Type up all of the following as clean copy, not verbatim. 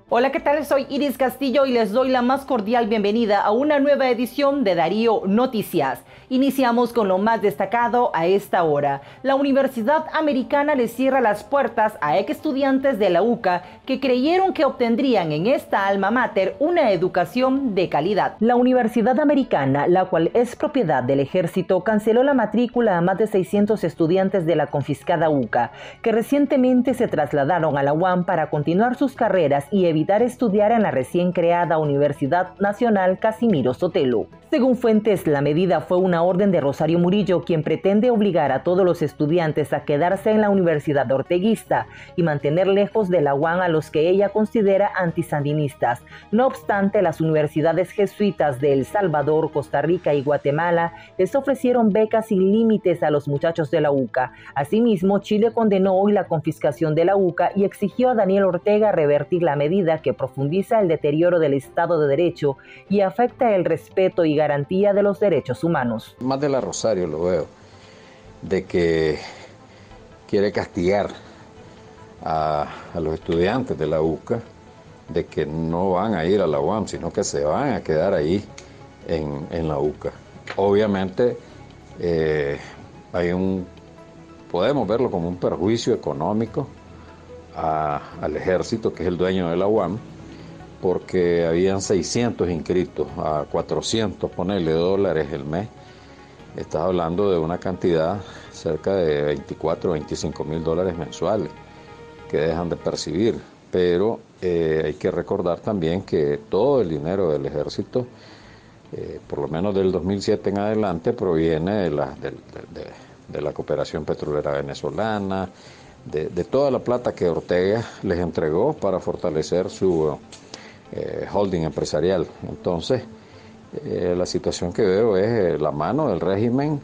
Hola, ¿qué tal? Soy Iris Castillo y les doy la más cordial bienvenida a una nueva edición de Darío Noticias. Iniciamos con lo más destacado a esta hora. La Universidad Americana le cierra las puertas a ex estudiantes de la UCA que creyeron que obtendrían en esta alma mater una educación de calidad. La Universidad Americana, la cual es propiedad del Ejército, canceló la matrícula a más de 600 estudiantes de la confiscada UCA, que recientemente se trasladaron a la UAM para continuar sus carreras y evitar estudiar en la recién creada Universidad Nacional Casimiro Sotelo. Según fuentes, la medida fue una orden de Rosario Murillo, quien pretende obligar a todos los estudiantes a quedarse en la Universidad Orteguista y mantener lejos de la UAM a los que ella considera antisandinistas. No obstante, las universidades jesuitas de El Salvador, Costa Rica y Guatemala les ofrecieron becas sin límites a los muchachos de la UCA. Asimismo, Chile condenó hoy la confiscación de la UCA y exigió a Daniel Ortega revertir la medida que profundiza el deterioro del Estado de Derecho y afecta el respeto y garantía de los derechos humanos. Más de la Rosario lo veo, de que quiere castigar a los estudiantes de la UCA, de que no van a ir a la UAM, sino que se van a quedar ahí en la UCA. Obviamente podemos verlo como un perjuicio económico al Ejército, que es el dueño de la UAM, porque habían 600 inscritos a 400, ponerle dólares el mes. Estás hablando de una cantidad cerca de 24 o 25 mil dólares mensuales que dejan de percibir. Pero hay que recordar también que todo el dinero del Ejército, por lo menos del 2007 en adelante, proviene de la cooperación petrolera venezolana, de toda la plata que Ortega les entregó para fortalecer su holding empresarial. Entonces, la situación que veo es la mano del régimen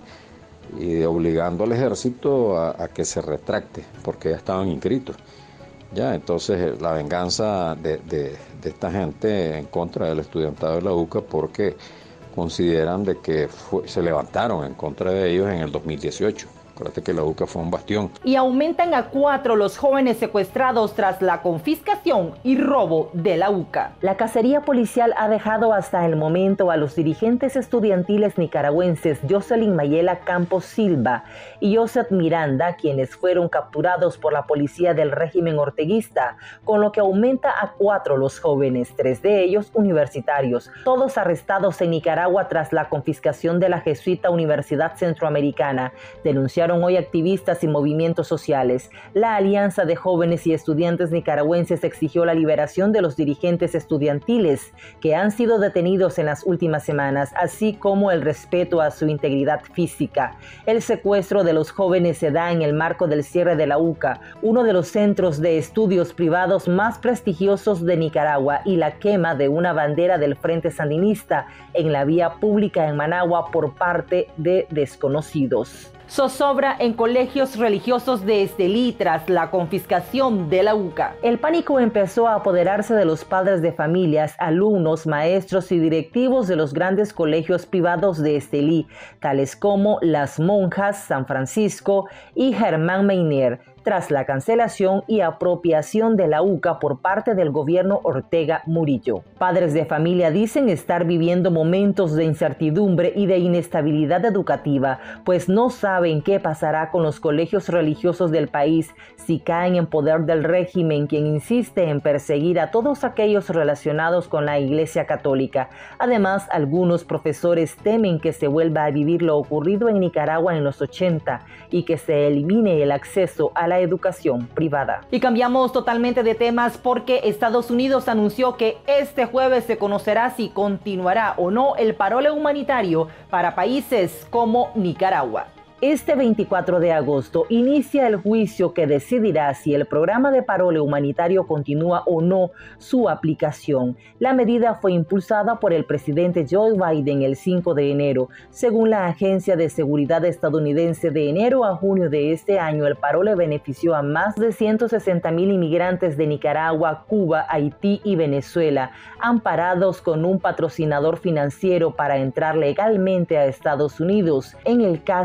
y obligando al ejército a que se retracte, porque ya estaban inscritos. Ya, entonces la venganza de esta gente en contra del estudiantado de la UCA, porque consideran de que se levantaron en contra de ellos en el 2018. Acuérdate que la UCA fue un bastión. Y aumentan a 4 los jóvenes secuestrados tras la confiscación y robo de la UCA. La cacería policial ha dejado hasta el momento a los dirigentes estudiantiles nicaragüenses Jocelyn Mayela Campos Silva y Joseph Miranda, quienes fueron capturados por la policía del régimen orteguista, con lo que aumenta a 4 los jóvenes, 3 de ellos universitarios, todos arrestados en Nicaragua tras la confiscación de la jesuita Universidad Centroamericana, denunciaron hoy activistas y movimientos sociales. La Alianza de Jóvenes y Estudiantes Nicaragüenses exigió la liberación de los dirigentes estudiantiles que han sido detenidos en las últimas semanas, así como el respeto a su integridad física. El secuestro de los jóvenes se da en el marco del cierre de la UCA, uno de los centros de estudios privados más prestigiosos de Nicaragua, y la quema de una bandera del Frente Sandinista en la vía pública en Managua por parte de desconocidos. Zozobra en colegios religiosos de Estelí tras la confiscación de la UCA. El pánico empezó a apoderarse de los padres de familias, alumnos, maestros y directivos de los grandes colegios privados de Estelí, tales como Las Monjas, San Francisco y Germán Meiner, tras la cancelación y apropiación de la UCA por parte del gobierno Ortega Murillo. Padres de familia dicen estar viviendo momentos de incertidumbre y de inestabilidad educativa, pues no saben qué pasará con los colegios religiosos del país si caen en poder del régimen, quien insiste en perseguir a todos aquellos relacionados con la Iglesia Católica. Además, algunos profesores temen que se vuelva a vivir lo ocurrido en Nicaragua en los 80 y que se elimine el acceso a la educación privada. Y cambiamos totalmente de temas porque Estados Unidos anunció que este jueves se conocerá si continuará o no el parole humanitario para países como Nicaragua. Este 24 de agosto inicia el juicio que decidirá si el programa de parole humanitario continúa o no su aplicación. La medida fue impulsada por el presidente Joe Biden el 5 de enero. Según la Agencia de Seguridad estadounidense, de enero a junio de este año, el parole benefició a más de 160,000 inmigrantes de Nicaragua, Cuba, Haití y Venezuela, amparados con un patrocinador financiero para entrar legalmente a Estados Unidos. En el caso de Nicaragua,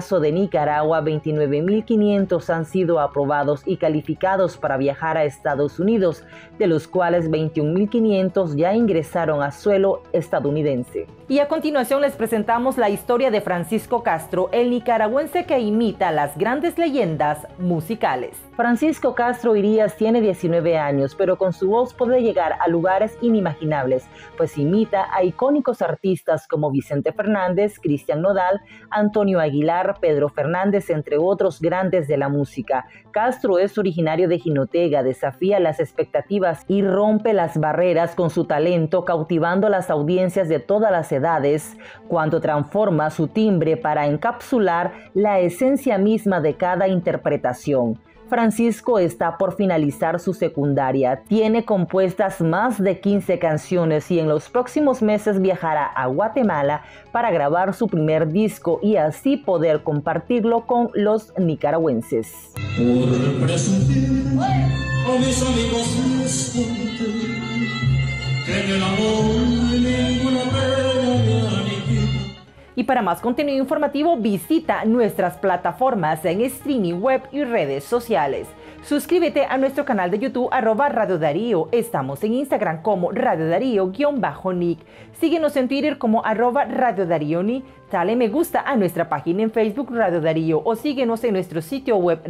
Nicaragua, 29.500 han sido aprobados y calificados para viajar a Estados Unidos, de los cuales 21.500 ya ingresaron a suelo estadounidense. Y a continuación les presentamos la historia de Francisco Castro, el nicaragüense que imita las grandes leyendas musicales. Francisco Castro Irías tiene 19 años, pero con su voz puede llegar a lugares inimaginables, pues imita a icónicos artistas como Vicente Fernández, Cristian Nodal, Antonio Aguilar, Pedro Fernández, entre otros grandes de la música. Castro es originario de Jinotega, desafía las expectativas y rompe las barreras con su talento, cautivando las audiencias de todas las edades, cuando transforma su timbre para encapsular la esencia misma de cada interpretación. Francisco está por finalizar su secundaria, tiene compuestas más de 15 canciones y en los próximos meses viajará a Guatemala para grabar su primer disco y así poder compartirlo con los nicaragüenses. Por presumir a mis amigos les conté que en el amor ninguna pena me aniquila. Y para más contenido informativo visita nuestras plataformas en streaming web y redes sociales. Suscríbete a nuestro canal de YouTube @Radio Darío. Estamos en Instagram como Radio Darío_Nick. Síguenos en Twitter como @Radio Darío Nick. Dale me gusta a nuestra página en Facebook Radio Darío o síguenos en nuestro sitio web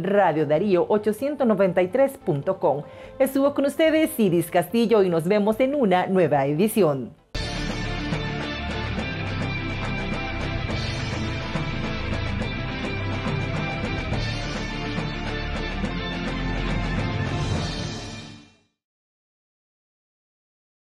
radiodarío893.com. Estuvo con ustedes Iris Castillo y nos vemos en una nueva edición.